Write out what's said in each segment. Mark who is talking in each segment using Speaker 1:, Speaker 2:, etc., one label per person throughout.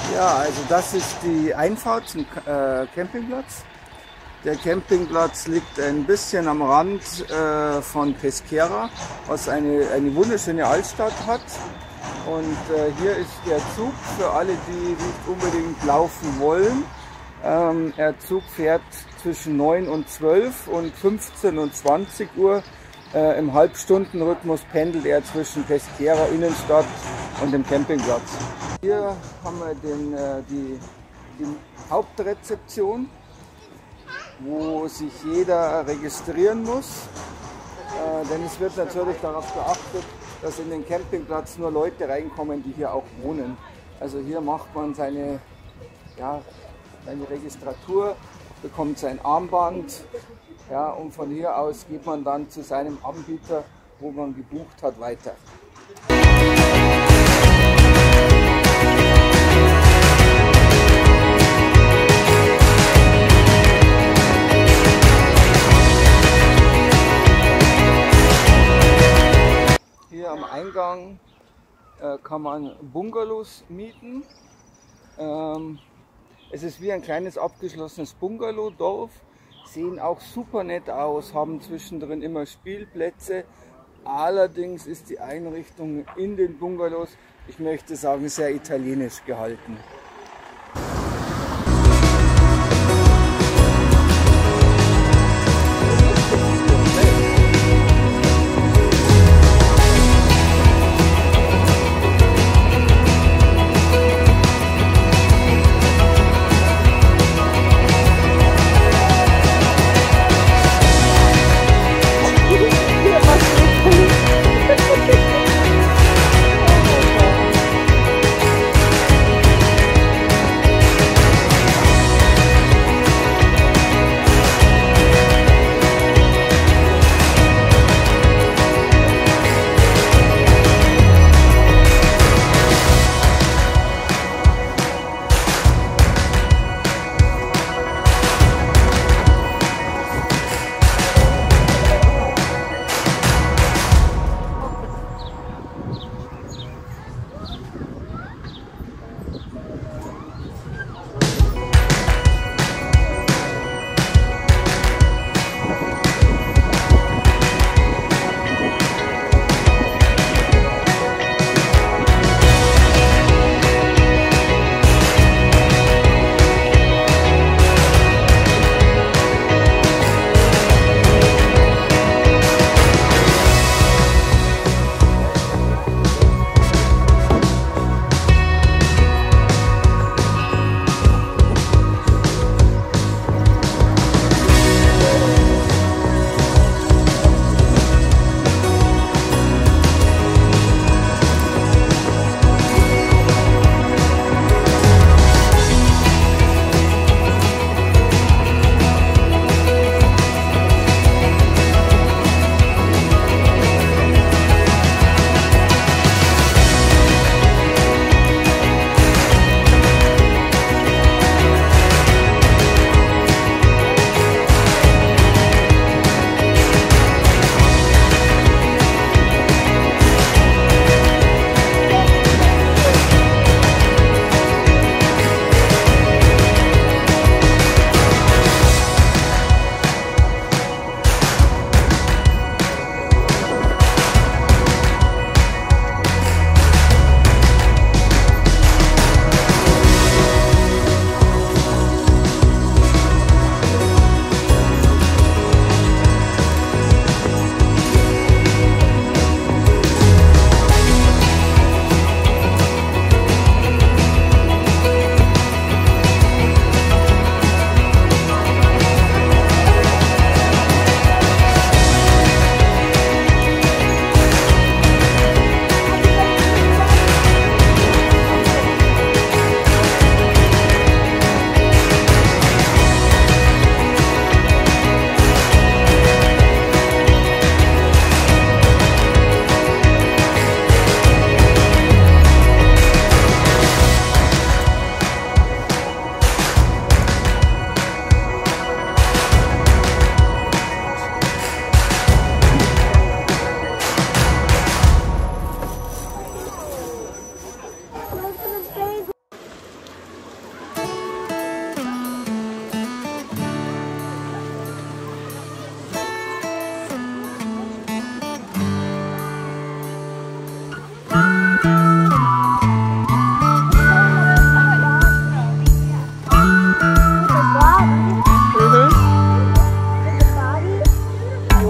Speaker 1: Ja, also das ist die Einfahrt zum Campingplatz. Der Campingplatz liegt ein bisschen am Rand von Pesquera, was eine wunderschöne Altstadt hat. Und hier ist der Zug für alle, die nicht unbedingt laufen wollen. Der Zug fährt zwischen 9 und 12 und 15 und 20 Uhr. Im Halbstundenrhythmus pendelt er zwischen Pesquera, Innenstadt und dem Campingplatz. Hier haben wir die Hauptrezeption, wo sich jeder registrieren muss. Denn es wird natürlich darauf geachtet, dass in den Campingplatz nur Leute reinkommen, die hier auch wohnen. Also hier macht man seine Registratur, bekommt sein Armband, ja, und von hier aus geht man dann zu seinem Anbieter, wo man gebucht hat, weiter. Hier am Eingang kann man Bungalows mieten. Es ist wie ein kleines abgeschlossenes Bungalow-Dorf, sehen auch super nett aus, haben zwischendrin immer Spielplätze. Allerdings ist die Einrichtung in den Bungalows, ich möchte sagen, sehr italienisch gehalten.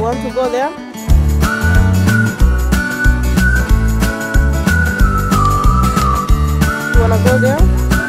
Speaker 2: want to go there? You wanna go there?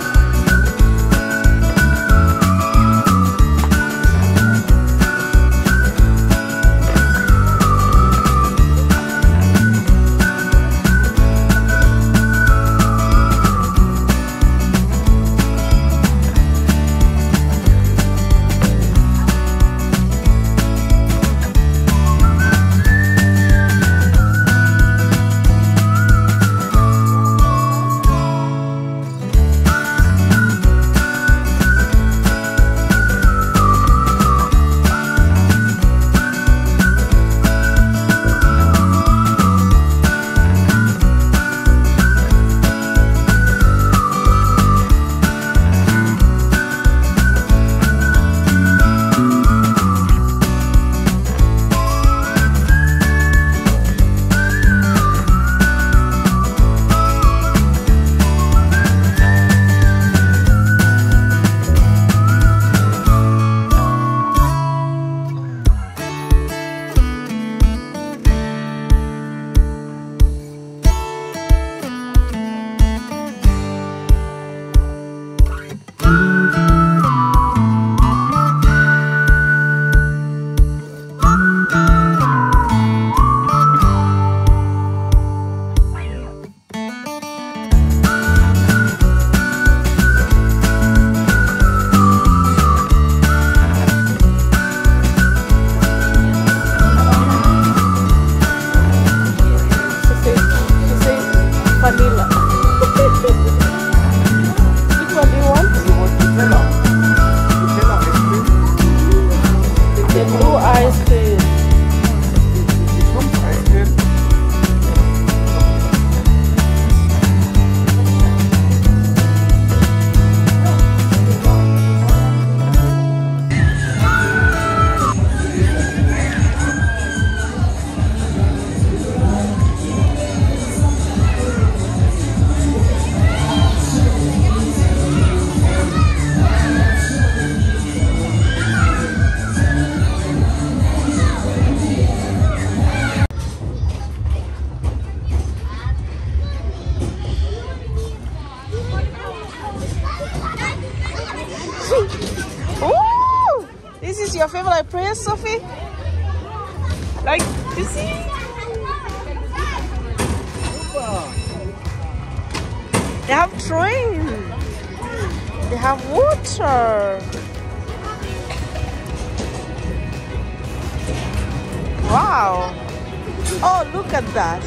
Speaker 2: Ooh, this is your favorite place, Sophie? Like, you see? They have train. They have water. Wow. Oh, look at that.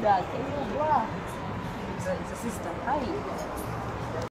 Speaker 3: dark. It's a sister. Hi.